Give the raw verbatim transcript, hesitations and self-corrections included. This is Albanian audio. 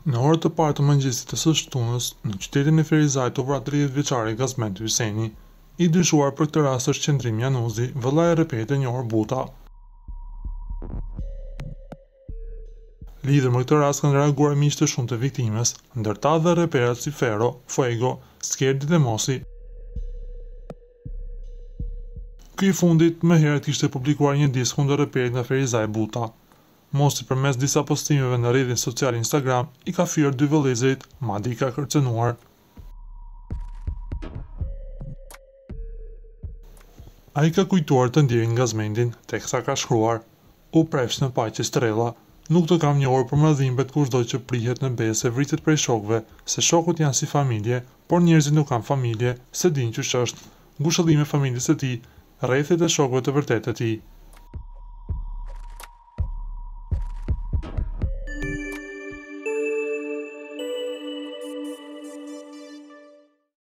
Në orët të parë të mëngjesit të së shtunës, në qytetin e Ferizajt u vra tridhjetë vjeçari Gazment Hyseni, i dyshuar për këtë rast është Qendrim Januzi, vëllai i reperit e njohur Buta. Lidhur me këtë rast kanë reaguar miqtë të shumtë të viktimës, ndërta dhe reperat si Fero, Fuego, Skerdi dhe Mossi. Ky i fundit më herët kishte publikuar një disk kundër reperit nga Ferizaj Buta. Mossi përmes disa postimeve në rrjetin social Instagram i ka fyer dy vëllezërit, madje i ka kërcenuar. Ai ka kujtuar të ndjerin Gazmentin, teksa ka shkruar: "U prefsh në paqe strella, nuk të kam njohur për mëdhimbet kushdo që prihet në besë vritet prej shokëve, se shokut janë si familje, por njerëzit nuk kanë familje, se din qysh është, ngushëllime familjes së tij, rrethet e shokëve të vërtetë të tij."